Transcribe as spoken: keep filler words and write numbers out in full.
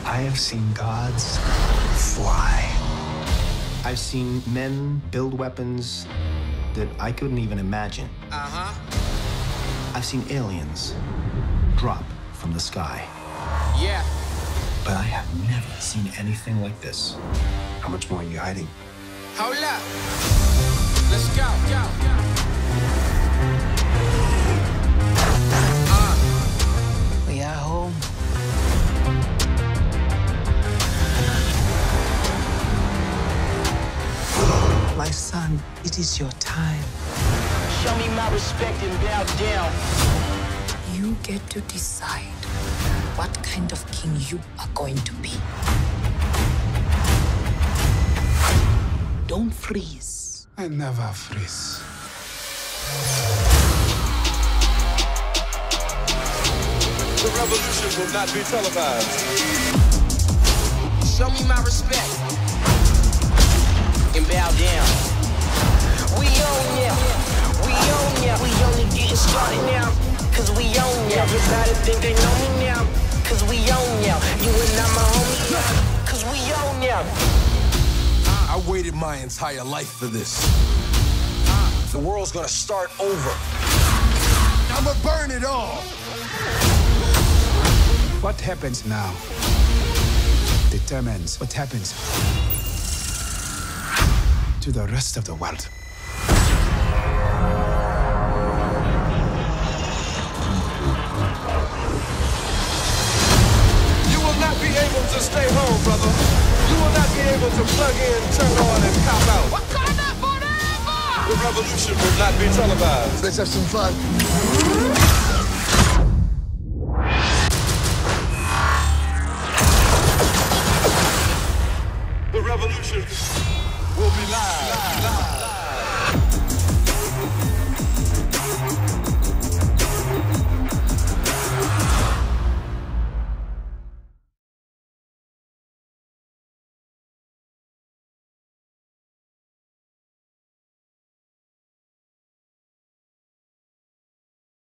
I have seen gods fly. I've seen men build weapons that I couldn't even imagine. Uh-huh. I've seen aliens drop from the sky. Yeah. But I have never seen anything like this. How much more are you hiding? Hold up. Let's go, go, go. Uh. We are home. My son, it is your time. Show me my respect and bow down. You get to decide what kind of king you are going to be. Don't freeze. I never freeze. The revolution will not be televised. Show me my respect and bow down. We own ya. We own ya. We only getting started now. Cause we own ya. Everybody think they know me now. Cause we own ya. You and I, my homie. Cause we own ya. I waited my entire life for this. The world's gonna start over. I'ma burn it all. What happens now determines what happens to the rest of the world. You will not be able to stay home, brother. You will not be able to plug in, turn on, and cop out. Wakanda forever! The revolution will not be televised. Let's have some fun. The revolution will be live. live, live.